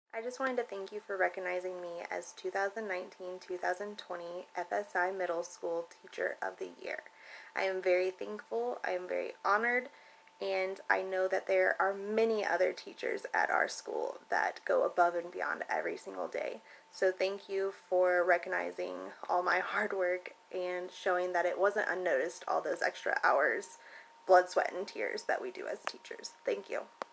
I just wanted to thank you for recognizing me as 2019-2020 FSI Middle School Teacher of the Year. I am very thankful, I am very honored, and I know that there are many other teachers at our school that go above and beyond every single day. So thank you for recognizing all my hard work and showing that it wasn't unnoticed, all those extra hours, blood, sweat, and tears that we do as teachers. Thank you.